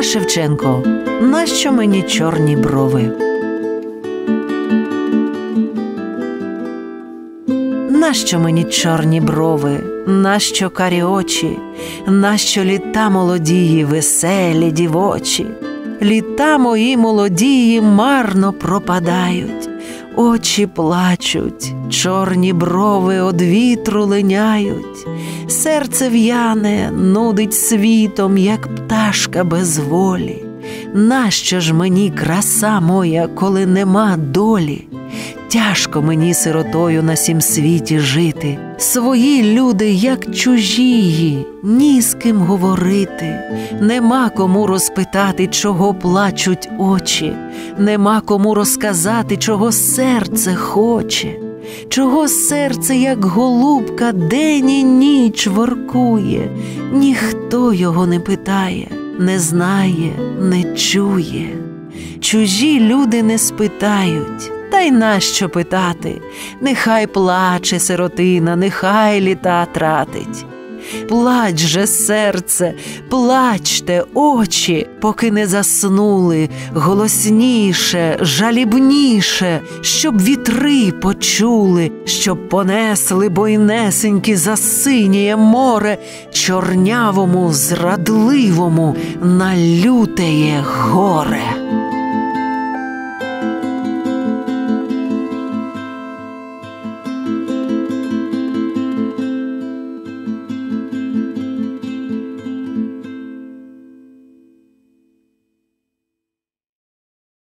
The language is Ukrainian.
Шевченко. Нащо мені чорні брови? Нащо мені чорні брови, нащо карі очі, нащо літа молодії, веселі дівочі? Літа мої молодії марно пропадають, очі плачуть, чорні брови од вітру линяють, серце в'яне, нудить світом, як пташка без волі. Нащо ж мені краса моя, коли нема долі? Тяжко мені сиротою на сім світі жити. Свої люди, як чужії, ні з ким говорити. Нема кому розпитати, чого плачуть очі. Нема кому розказати, чого серце хоче. Чого серце, як голубка, день і ніч воркує. Ніхто його не питає, не знає, не чує. Чужі люди не спитають. Та й нащо питати? Нехай плаче сиротина, нехай літа тратить. Плач же, серце, плачте, очі, поки не заснули, голосніше, жалібніше, щоб вітри почули, щоб понесли бойнесенькі за синє море, чорнявому, зрадливому, на лютеє горе.